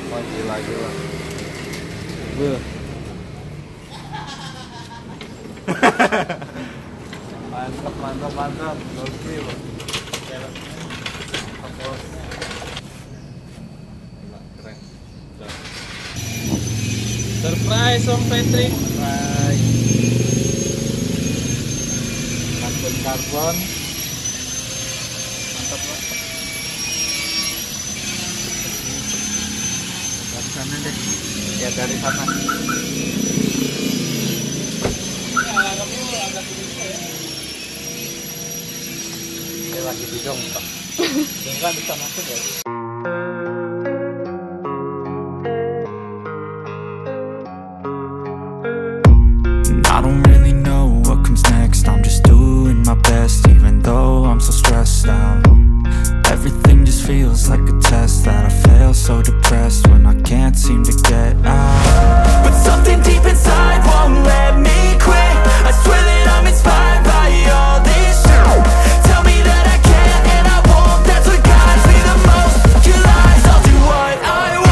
Wah, gila. Beuh. Mantap. Gokil. Keren. Surprise Om Patrick. Karbon. Mantap lah. Dari sana deh. Ya dari sana. Ini lagi di dongkrak. Dongkrak bisa masuk ya? I don't really know what comes next. I'm just doing my best, even though I'm so stressed out. Everything just feels like a test that I fail, so depressed when I can't seem to get out. But something deep inside won't let me quit. I swear that I'm inspired by all this shit. Tell me that I can and I won't. That's what guides me the most. Your lies, I'll do what I want.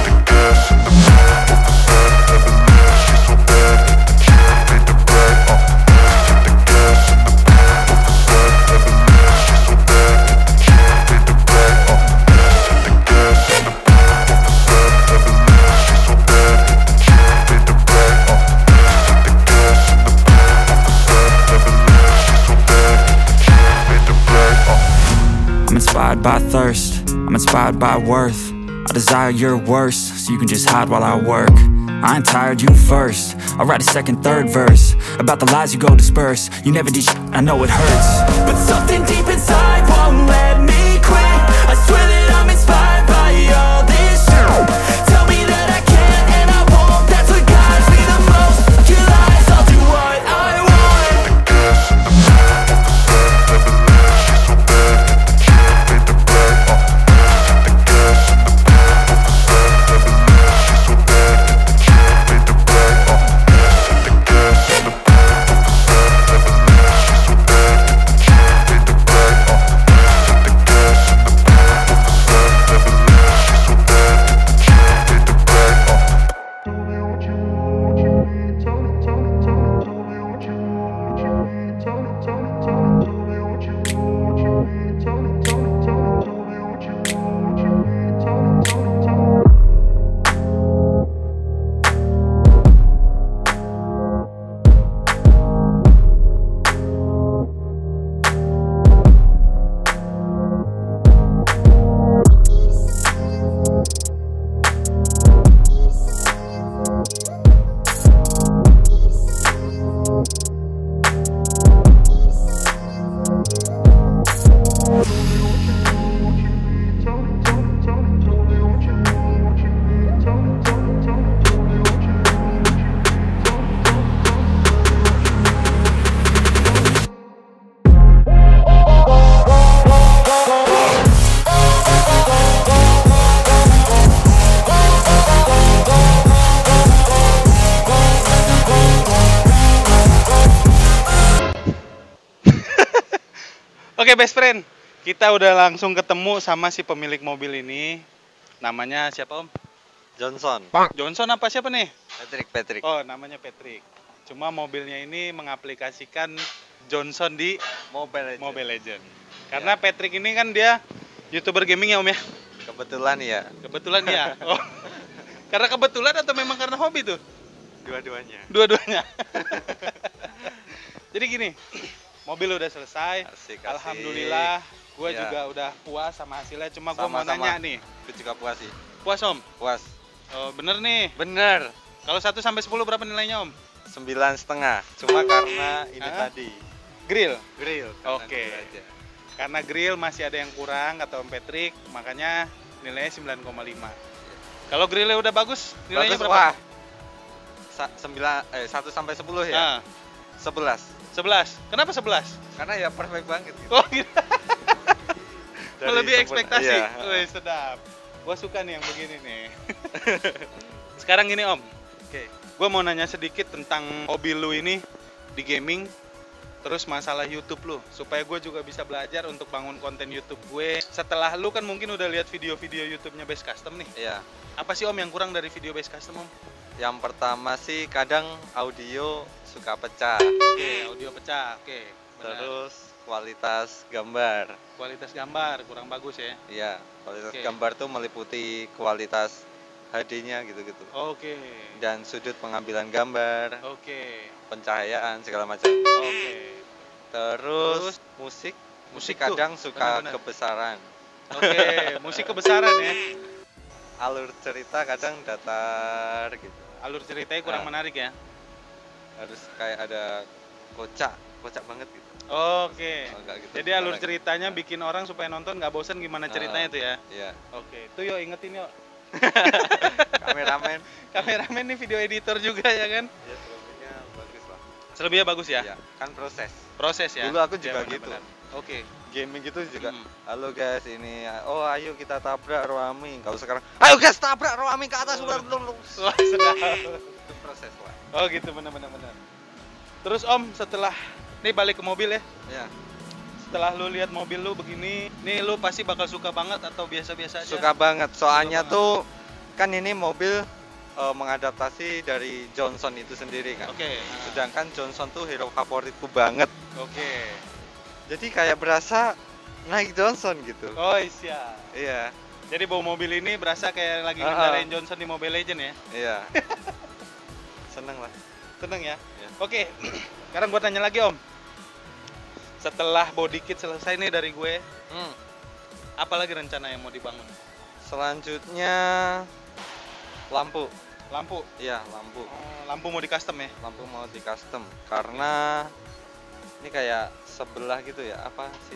By thirst, I'm inspired by worth. I desire your worst, so you can just hide while I work. I ain't tired, you first. I'll write a second, third verse about the lies you go disperse. You never did shit, I know it hurts, but something deep inside won't let me quit. I swear that I'm inspired by all this shit. Tell me that I can and I won't. That's what guides me the most. Your lies, I'll do what I want. Oke best friend, kita udah langsung ketemu sama si pemilik mobil ini. Namanya siapa Om? Johnson. Johnson apa siapa nih? Patrick. Oh namanya Patrick. Cuma mobilnya ini mengaplikasikan Johnson di Mobile Legend. Karena Patrick ini kan dia YouTuber gaming ya Om ya? Kebetulan ya. Kebetulan ya? Oh. Karena kebetulan atau memang karena hobi tuh? Dua-duanya. Jadi gini, mobil udah selesai. Asik. Alhamdulillah, gue ya. juga udah puas sama hasilnya. Cuma gue mau nanya nih. Gue juga puas sih. Puas Om? Puas. Oh, bener nih. Bener. Kalau 1 sampai 10 berapa nilainya Om? 9,5. Cuma karena ini tadi. Grill. Oke. Karena grill masih ada yang kurang kata Om Patrick, makanya nilainya 9,5. Kalau grillnya udah bagus, nilainya berapa? Wah. 1 sampai 10 ya? 11. 11. Kenapa 11? Karena ya perfect banget gitu. Oh gitu. Melebihi ekspektasi. Iya. Wih, sedap. Gua suka nih yang begini nih. Sekarang gini Om. Oke. Gua mau nanya sedikit tentang hobi lu ini di gaming. terus masalah YouTube lu, supaya gue juga bisa belajar untuk bangun konten YouTube gue. Setelah lu kan mungkin udah lihat video-video YouTube-nya Base Custom nih. Iya. Apa sih Om yang kurang dari video Base Custom Om? Yang pertama sih kadang audio suka pecah. Oke, audio pecah. Oke. Benar. Terus kualitas gambar. Kualitas gambar kurang bagus ya. Iya, kualitas Oke. gambar tuh meliputi kualitas HD-nya gitu-gitu. Oke. Dan sudut pengambilan gambar, Oke. pencahayaan segala macam. Oke. Terus musik Musik tuh, kadang suka benar-benar. kebesaran. Oke, musik kebesaran ya. Alur cerita kadang datar gitu. Alur ceritanya kurang Ah. menarik ya. Harus kayak ada kocak banget gitu. Oke. Oh, enggak gitu. Jadi alur ceritanya bikin orang supaya nonton nggak bosan gimana ceritanya Ah. tuh ya. Iya. Oke, itu yuk ingetin yuk. Kameramen. Kameramen nih video editor juga ya kan. Ya selebihnya bagus lah. Selebihnya bagus ya. Iya, kan proses. Proses ya. Dulu aku juga Ya, gitu. benar-benar. Oke. Gaming gitu juga. Hmm. Halo guys, ini oh ayo kita tabrak Roami. Kalau sekarang, ayo guys tabrak Roami ke atas. Wah, sedap. Itu proses lah. Oh gitu, benar-benar. Terus Om, setelah nih balik ke mobil ya. Ya, Setelah lu lihat mobil lu begini, nih lu pasti bakal suka banget atau biasa-biasa aja? suka banget. Soalnya Suka tuh kan ini mobil mengadaptasi dari Johnson itu sendiri kan. Oke. Sedangkan Johnson tuh hero favoritku banget. Oke. Jadi kayak berasa naik Johnson gitu. Oh iya. Iya, Jadi bawa mobil ini berasa kayak lagi Ah, ngendarain Johnson di Mobile Legend ya? iya. Seneng lah. Seneng ya? Iya. Oke, sekarang gue tanya lagi Om. Setelah body kit selesai nih dari gue, apa lagi rencana yang mau dibangun? Selanjutnya lampu. Lampu? Iya, lampu. Lampu mau di custom ya? Lampu mau di custom karena ini kayak sebelah gitu ya, apa sih?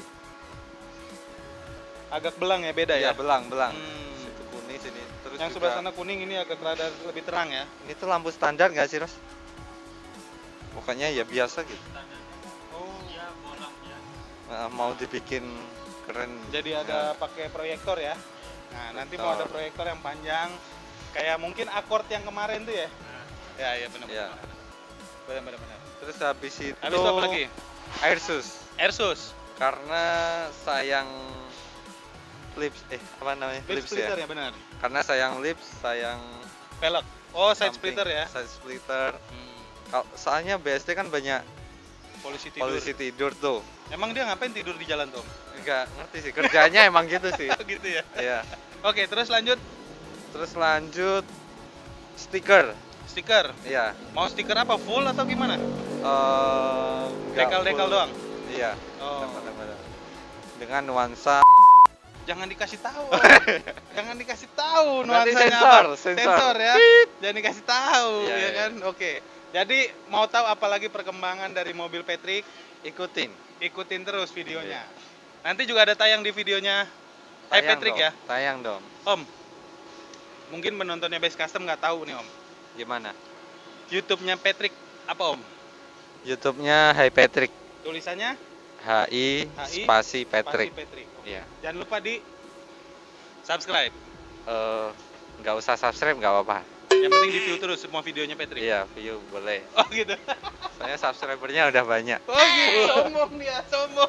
Agak belang ya, beda Iya, ya? belang. Hmm. Situ kuning sini. Terus Yang juga, sebelah sana kuning, ini agak rada lebih terang ya? ini tuh lampu standar nggak sih, Ros? Pokoknya ya biasa gitu. Oh. Mau dibikin keren. Jadi ada pakai proyektor ya? Nah, nanti mau ada proyektor yang panjang, kayak mungkin akord yang kemarin tuh ya? Ya, benar. Iya. Benar. Terus habis itu Habis itu apa lagi? Airsus. Airsus. Karena sayang lips apa namanya? Lip Lips splitter ya. ya, benar. Karena sayang lips, sayang Velg. Oh, side samping, splitter ya? Side splitter. Hmm. Soalnya BSD kan banyak Polisi tidur. polisi tidur tuh. Emang dia ngapain tidur di jalan, Tom? Enggak ngerti sih, kerjanya emang gitu sih. Gitu ya. Iya. Oke, terus lanjut Terus lanjut stiker. stiker. Iya. Mau stiker apa? Full atau gimana? Enggak Dekal-dekal full. doang. Iya. Oh. Benar-benar. Dengan nuansa Jangan dikasih tahu. Jangan dikasih tahu Nanti nuansanya sensor, apa. sensor. Ya. Jangan dikasih tahu, Iya, ya iya. kan? Oke. Jadi mau tahu apa lagi perkembangan dari mobil Patrick? ikutin. Ikutin terus videonya. Iya. Nanti juga ada tayang di videonya Hai Tayang Patrick dong, ya. Tayang dong. Om, mungkin penontonnya Base Custom nggak tahu nih Om. Gimana? YouTube-nya Patrick apa Om? YouTube-nya Hai Patrick. Tulisannya HI spasi Patrick. Pasti Patrick. Oke. Iya. Jangan lupa di subscribe. Nggak usah subscribe nggak apa-apa. Yang penting di view terus semua videonya Patrick. Iya, view boleh. Oh gitu. Soalnya subscribernya udah banyak. Oh gitu. Sombong dia, sombong.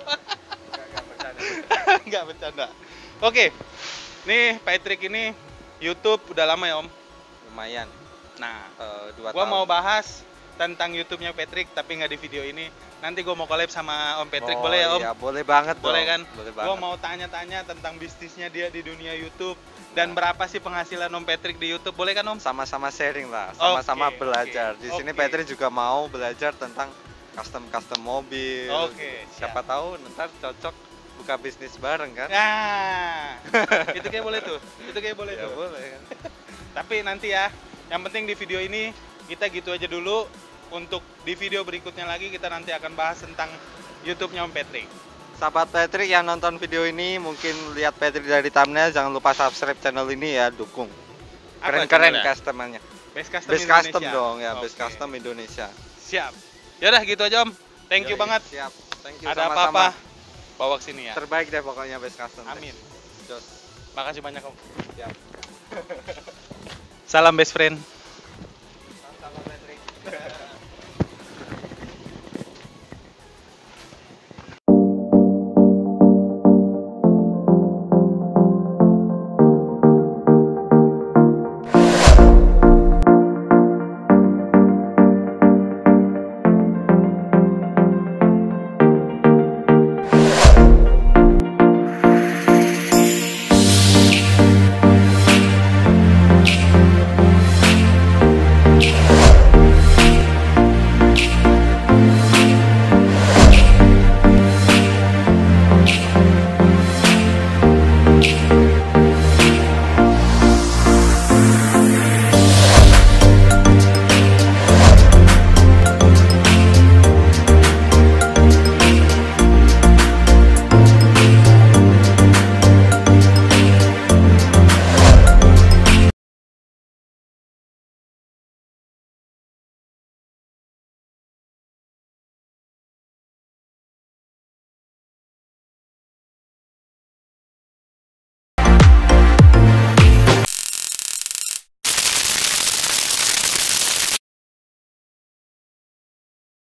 Enggak bercanda. Oke. Nih Patrick ini YouTube udah lama ya Om. Lumayan. Nah, 2 gua tahun. mau bahas tentang YouTube-nya Patrick tapi nggak di video ini. Nanti gua mau collab sama Om Patrick, Oh, boleh ya Om? Iya, boleh banget Boleh dong. kan? Boleh Gua banget. mau tanya-tanya tentang bisnisnya dia di dunia YouTube dan berapa sih penghasilan Om Patrick di YouTube, boleh kan Om? Sama-sama sharing lah, sama-sama Oke, belajar. oke, Di sini oke. Patrick juga mau belajar tentang custom mobil. Oke, siap. Siapa tahu ntar cocok buka bisnis bareng kan? Nah, itu kayak boleh tuh. Itu kayak boleh Ya tuh. boleh kan. Tapi nanti ya, yang penting di video ini kita gitu aja dulu. Untuk di video berikutnya lagi kita nanti akan bahas tentang YouTube-nya Om Patrick. Sahabat Patrick yang nonton video ini mungkin lihat Patrick dari thumbnail, jangan lupa subscribe channel ini ya, dukung. Apa Keren-keren channelnya? customernya. Base Custom Base Custom Indonesia. dong ya, Oke. Base Custom Indonesia. Siap. Yaudah gitu aja Om. Thank you Yoi, banget. Siap. Thank you Ada sama-sama. apa-apa bawa ke sini ya. Terbaik deh pokoknya Base Custom. Amin. Jos. Makasih banyak Om. Siap. Salam best friend. Sama-sama Patrick. me.